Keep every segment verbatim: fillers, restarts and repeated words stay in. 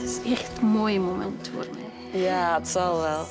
Het is echt een mooi moment voor mij. Ja, het zal wel.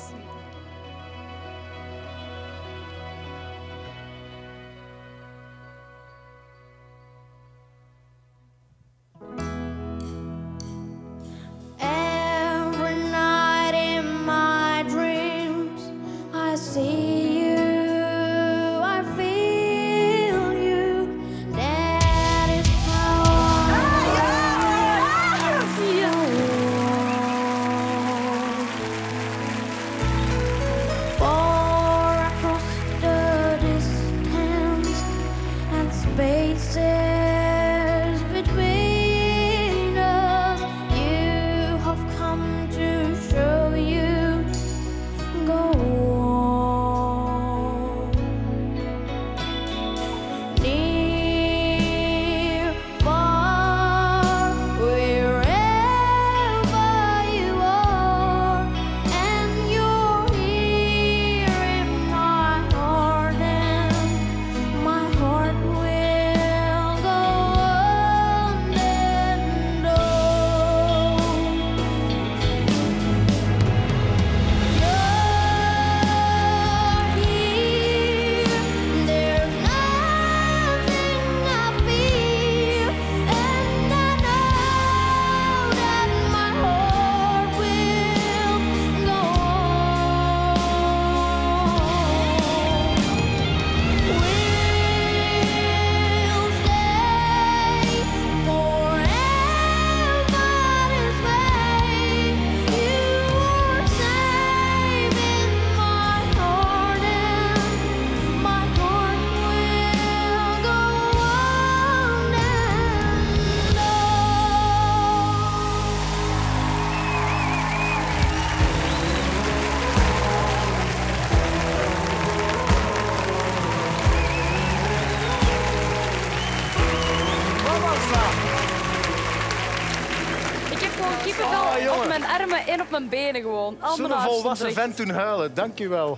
Kippenvel op mijn armen en op mijn benen gewoon. Zo'n volwassen vent toen huilen, dank u wel.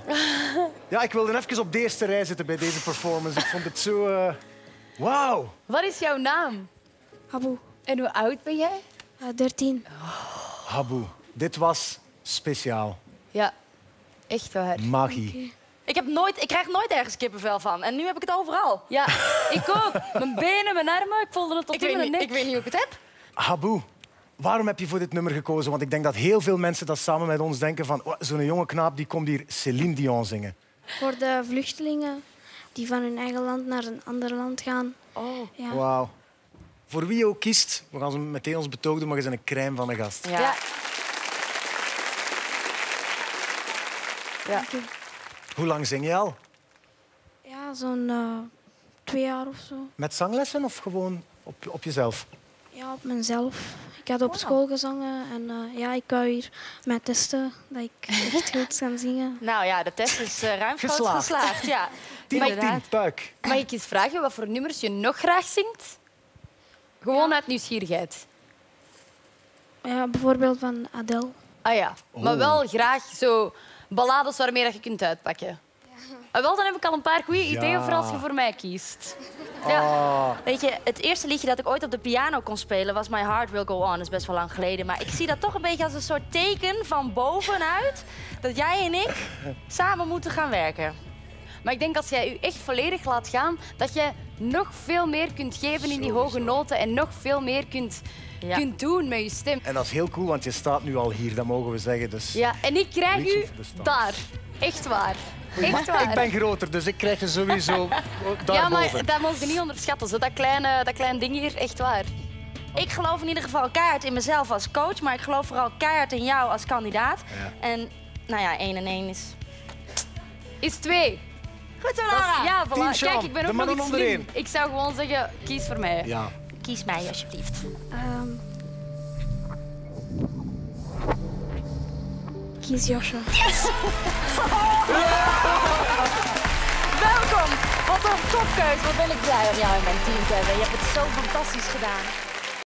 Ja, ik wilde even op de eerste rij zitten bij deze performance. Ik vond het zo... Uh... Wauw. Wat is jouw naam? Habu. En hoe oud ben jij? Uh, dertien. Habu, dit was speciaal. Ja, echt waar. Magie. Okay. Ik, heb nooit, ik krijg nooit ergens kippenvel van. En nu heb ik het overal. Ja, ik ook. Mijn benen, mijn armen, ik voelde het tot ik in mijn nek. Ik weet niet hoe ik het heb. Habu, waarom heb je voor dit nummer gekozen? Want ik denk dat heel veel mensen dat samen met ons denken van oh, zo'n jonge knaap die komt hier Céline Dion zingen. Voor de vluchtelingen die van hun eigen land naar een ander land gaan. Oh. Ja. Wauw. Voor wie je ook kiest, we gaan ze meteen ons betoog doen, maar je bent een crème van een gast. Ja. Ja. Ja. Hoe lang zing je al? Ja, zo'n uh, twee jaar of zo. Met zanglessen of gewoon op, op jezelf? Ja, op mezelf. Ik had op school gezongen en uh, ja, ik wou hier mijn testen dat ik echt goed kan zingen. Nou ja, de test is uh, ruimschoots geslaagd. geslaagd. Ja. Tien op tien, puik. Mag ik eens vragen wat voor nummers je nog graag zingt? Gewoon ja. uit nieuwsgierigheid. Ja, bijvoorbeeld van Adele. Ah ja, oh. maar wel graag zo ballades waarmee dat je kunt uitpakken. Ja. Ah, wel, dan heb ik al een paar goede ideeën ja. voor als je voor mij kiest. Ja. Oh. Weet je, het eerste liedje dat ik ooit op de piano kon spelen was My Heart Will Go On. Dat is best wel lang geleden. Maar ik zie dat toch een beetje als een soort teken van bovenuit dat jij en ik samen moeten gaan werken. Maar ik denk als jij je echt volledig laat gaan, dat je nog veel meer kunt geven in die hoge noten en nog veel meer kunt, ja. kunt doen met je stem. En dat is heel cool, want je staat nu al hier, dat mogen we zeggen. Dus ja, en ik krijg u daar. Echt waar. Echt waar. Ik ben groter, dus ik krijg je sowieso daarboven. Ja, maar dat mogen we niet onderschatten. Zo. Dat, kleine, dat kleine ding hier, echt waar. Ik geloof in ieder geval keihard in mezelf als coach, maar ik geloof vooral keihard in jou als kandidaat. Ja. En nou ja, één en één is... Is twee. Goed zo, Lara. Ja, voilà. Kijk, ik ben ook nog iets slim. Één. Ik zou gewoon zeggen, kies voor mij. Ja. Kies mij, alsjeblieft. Um, kies Joshua. Yes! Welkom. Wat een topkeus. Wat ben ik blij om jou in mijn team te hebben. Je hebt het zo fantastisch gedaan.